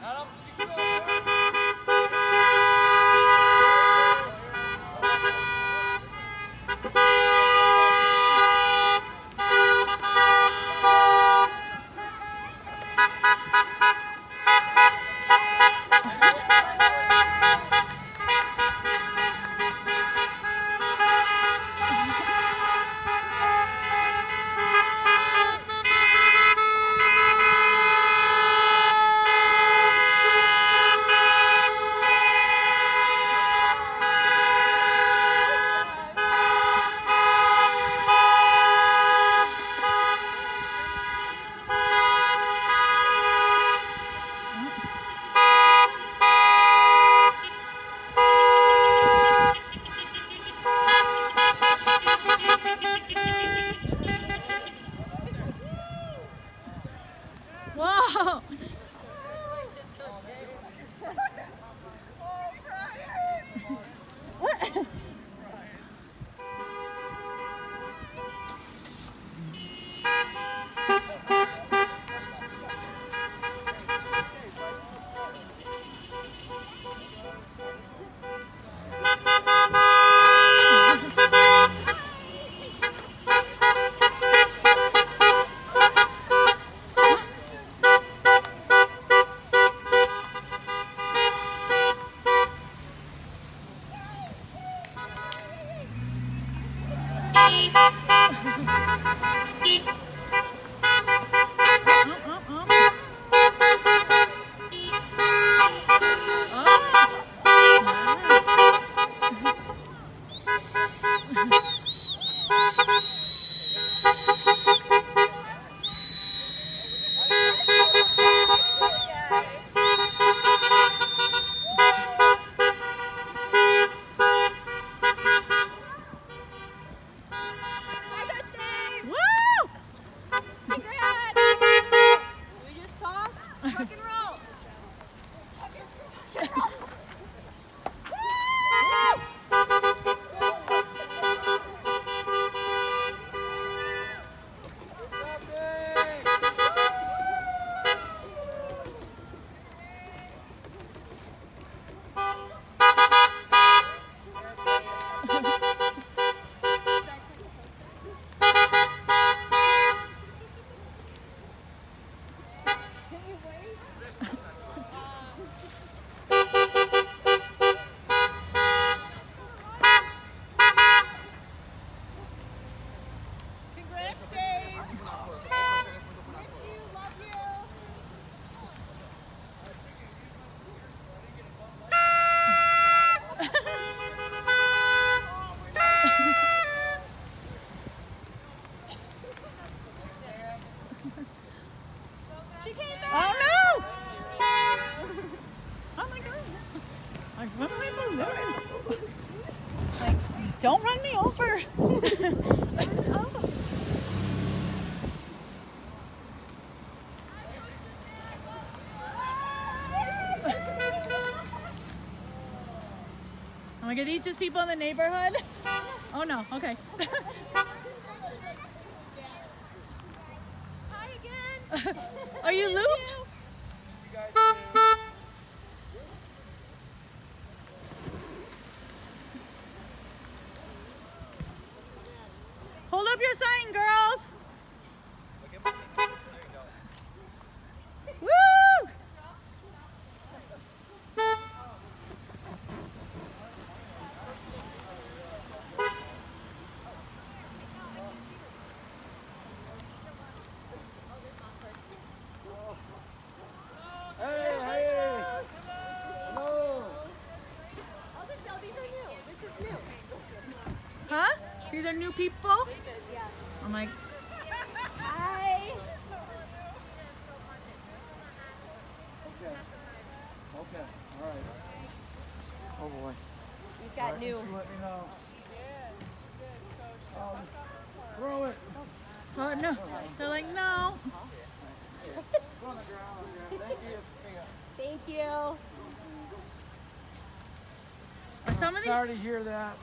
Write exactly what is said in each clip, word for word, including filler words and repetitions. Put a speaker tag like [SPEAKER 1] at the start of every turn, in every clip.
[SPEAKER 1] Whoa! What? Oh no! Oh my god! Like, what am I doing? Like, don't run me over! Oh. Am I gonna eat just people in the neighborhood? Oh no, okay.
[SPEAKER 2] Hi again!
[SPEAKER 1] Are you looped? Hold up your sign, girls! Woo!
[SPEAKER 3] Hey, hey! Hello!
[SPEAKER 2] Oh, this, oh, these are new. This is new.
[SPEAKER 1] Huh? These are new people?
[SPEAKER 2] This is, yeah.
[SPEAKER 1] I'm like,
[SPEAKER 2] Hi!
[SPEAKER 3] Okay. Okay. All right. Oh boy.
[SPEAKER 2] We've got
[SPEAKER 3] All right,
[SPEAKER 2] new.
[SPEAKER 3] just let me know. Oh, just throw it.
[SPEAKER 1] oh no. They're like, no.
[SPEAKER 3] Go on the ground. Thank you.
[SPEAKER 2] Thank you.
[SPEAKER 1] Are some of these?
[SPEAKER 3] Sorry to hear that.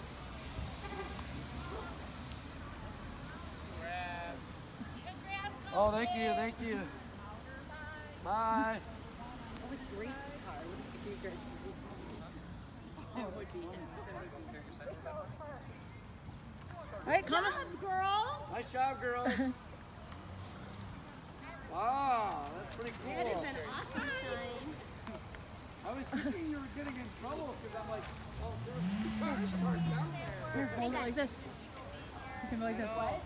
[SPEAKER 2] Congrats,
[SPEAKER 3] Oh, thank you, thank you. Bye.
[SPEAKER 2] Oh, it's great car. What if you guys
[SPEAKER 1] All right, come on.
[SPEAKER 2] girls?
[SPEAKER 3] Nice job, girls. Wow, that's pretty cool.
[SPEAKER 2] That is an awesome sign.
[SPEAKER 3] I was thinking you were getting in trouble because I'm like, oh, there's two cars parked down there.
[SPEAKER 1] Here, hold it like this. You can go like this.
[SPEAKER 3] No.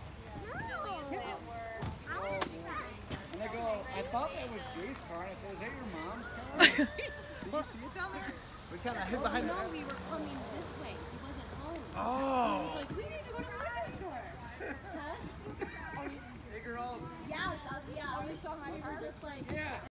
[SPEAKER 3] And I go, I thought that was Jade's car. And I said, is that your mom's car? Did you see it down there?
[SPEAKER 4] We kind of hid behind
[SPEAKER 2] No,
[SPEAKER 4] it.
[SPEAKER 2] we were coming this way. He wasn't home.
[SPEAKER 3] Oh.
[SPEAKER 2] He was like, we need to go to the liquor store. Huh?
[SPEAKER 3] Hey, girls.
[SPEAKER 2] Yeah, so, yeah, we saw my just like.
[SPEAKER 3] Yeah.